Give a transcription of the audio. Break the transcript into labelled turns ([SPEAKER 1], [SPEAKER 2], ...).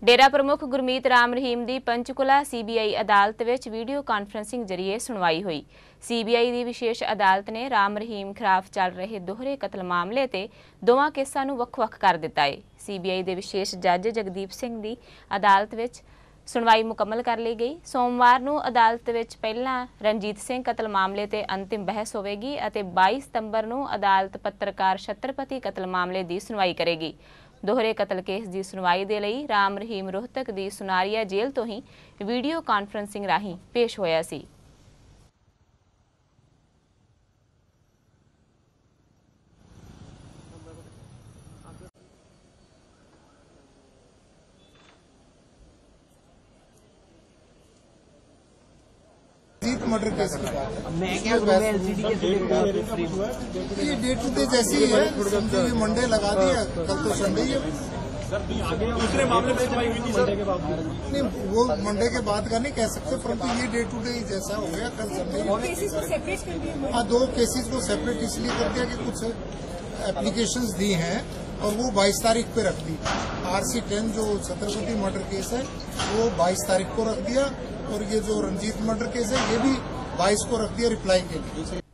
[SPEAKER 1] डेरा प्रमुख गुरमीत राम रहीम की पंचकुला सीबीआई अदालत विच वीडियो कानफ्रेंसिंग जरिए सुनवाई हुई। सीबीआई की विशेष अदालत ने राम रहीम खिलाफ चल रहे दोहरे कतल मामले ते दोवां केसां नूं वख-वख कर दिता है। सीबीआई के विशेष जज जगदीप सिंह की अदालत विच सुनवाई मुकम्मल कर ली गई। सोमवार नूं अदालत विच पहलां रणजीत सिंह कतल मामले ते अंतिम बहस होवेगी अते 22 सितंबर नूं अदालत पत्रकार छत्रपति कतल मामले की सुनवाई करेगी। दोहरे कतल केस की सुनवाई दे लई राम रहीम रोहतक की सुनारिया जेल तो ही वीडियो कानफ्रेंसिंग राही पेश होया सी।
[SPEAKER 2] मर्डर केस की बात है। ये डे टू डे जैसी ही है, समझो ये मंडे लगा दिया, कल तो संडे ही है।
[SPEAKER 3] दूसरे मामले में सुनवाई हुई थी सर,
[SPEAKER 2] नहीं वो मंडे के बाद का नहीं कह सकते, परंतु ये डे टू डे जैसा हो गया, कल संडे। हाँ, दो केसेस को सेपरेट इसलिए कर दिया कि कुछ एप्लीकेशंस दी हैं और वो 22 तारीख पे रख दी। RC10 जो छत्रपति मर्डर केस है वो 22 तारीख को रख दिया और ये जो रंजीत मर्डर केस है ये भी 22 को रख दिया रिप्लाई के लिए।